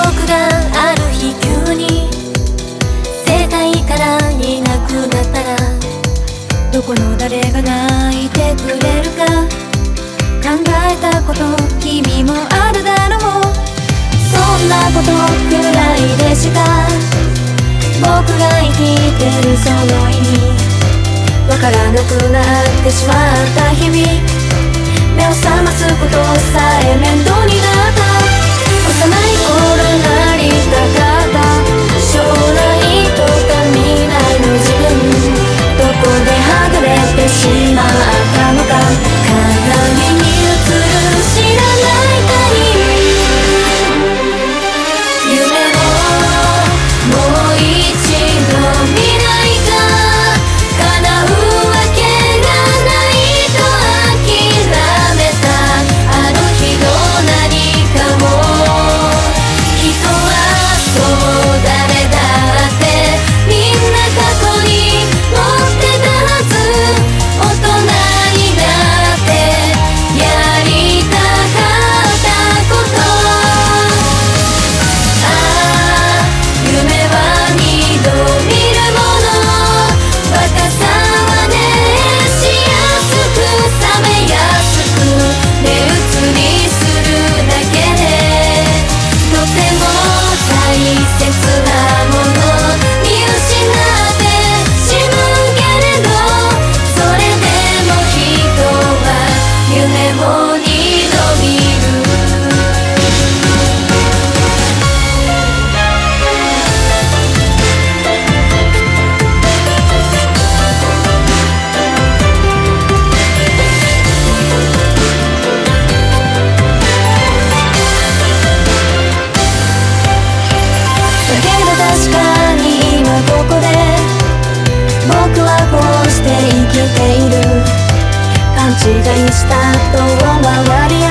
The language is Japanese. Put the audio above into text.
僕がある日急に世界からいなくなったら、どこの誰が泣いてくれるか考えたこと君もあるだろう。そんなことくらいでしか僕が生きてるその意味わからなくなってしまった日々、目を覚ますことさえ面倒になった。幼い頃なりたかった将来とか未来の自分、どこではぐれてしまったのか、鏡に映る知らない他人、夢をもう一度見ないか、叶うわけがないと諦めたあの日の何かを、人はそう誰だってみんな過去に持ってたはず、大人になってやりたかったこと、ああ夢は二度見るもの、若さはねしやすく冷めやすく目移りするだけで、とても大切なもの見失ってしまうけれど、それでも人は夢を二度見る。だけど確かに今ここで僕はこうして生きている、勘違いしたと思われ